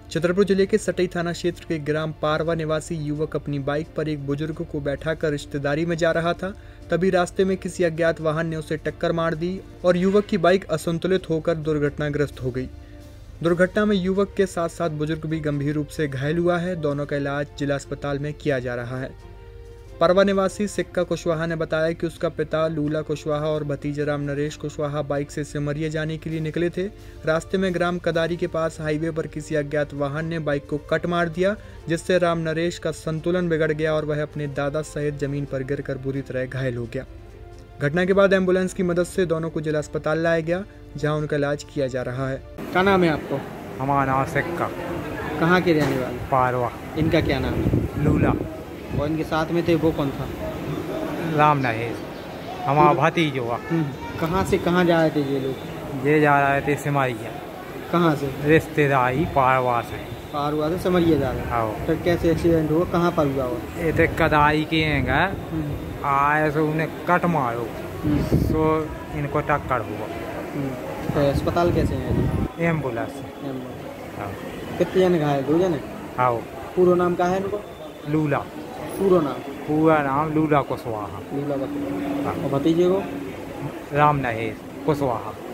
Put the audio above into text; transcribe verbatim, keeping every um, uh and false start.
छतरपुर जिले के सटई थाना क्षेत्र के ग्राम पारवा निवासी युवक अपनी बाइक पर एक बुजुर्ग को बैठाकर रिश्तेदारी में जा रहा था। तभी रास्ते में किसी अज्ञात वाहन ने उसे टक्कर मार दी और युवक की बाइक असंतुलित होकर दुर्घटनाग्रस्त हो गई। दुर्घटना में युवक के साथ साथ बुजुर्ग भी गंभीर रूप से घायल हुआ है। दोनों का इलाज जिला अस्पताल में किया जा रहा है। परवा निवासी सिक्का कुशवाहा ने बताया कि उसका पिता लूला कुशवाहा और भतीजा राम नरेश कुशवाहा बाइक से सिमरिया जाने के लिए निकले थे। रास्ते में ग्राम कदारी के पास हाईवे पर किसी अज्ञात वाहन ने बाइक को कट मार दिया, जिससे राम नरेश का संतुलन बिगड़ गया और वह अपने दादा सहित जमीन पर गिरकर बुरी तरह घायल हो गया। घटना के बाद एम्बुलेंस की मदद से दोनों को जिला अस्पताल लाया गया, जहाँ उनका इलाज किया जा रहा है। क्या नाम है आपको? हमारा नाम सिक्का। कहाँ के रहने वाले? पारवा। इनका क्या नाम है? लूला। और इनके साथ में थे वो कौन था? राम नरेश, हमारा भतीजा हुआ। कहाँ से कहाँ जा रहे थे ये लोग? ये जा रहे थे सिमरिया। कहाँ से? रिश्तेदारी पारवा से। पारवा से सिमरिया जा रहे? हाँ। फिर कैसे एक्सीडेंट हुआ? कहाँ पर हुआ? हुआ ये तो कदाई के हैं, आए सो उन्हें कट मारो सो इनको टक्कर हुआ। तो अस्पताल कैसे हैं? एम्बुलेंस। हाँ। कितने जन घायल? दो जन? हाँ। पूरा नाम क्या है इनको? लूला। पूरा नाम? पूरा नाम लूला कुशवाहा। लूला कुशवाहा। और भतीजे को? राम नरेश कुशवाहा।